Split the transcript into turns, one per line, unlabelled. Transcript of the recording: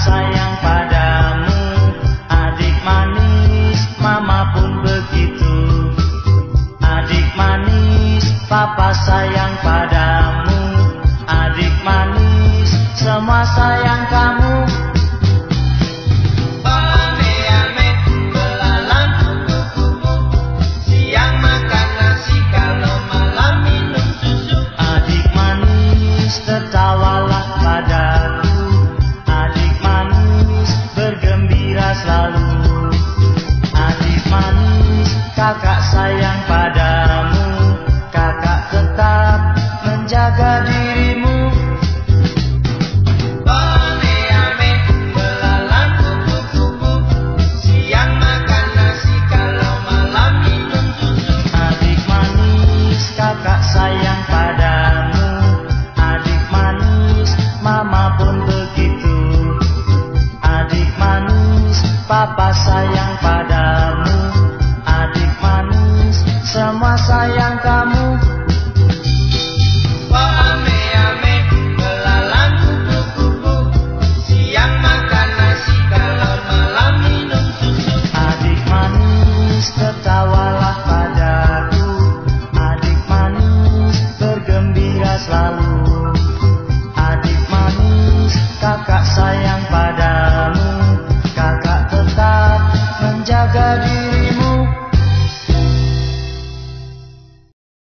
sayang padamu. Adik manis, mama pun begitu. Adik manis, papa sayang padamu. Adik manis, semua sayang kamu. Tertawalah padaku, adik manis, bergembira selalu. Adik manis, kakak sayang padamu. Kakak tetap menjaga dirimu.
Ame-ame, belalang kupu-kupu, siang makan nasi, kalau malam minum susu.
Adik manis, kakak sayang padamu. Mama pun begitu. Adik manis, papa sayang padamu.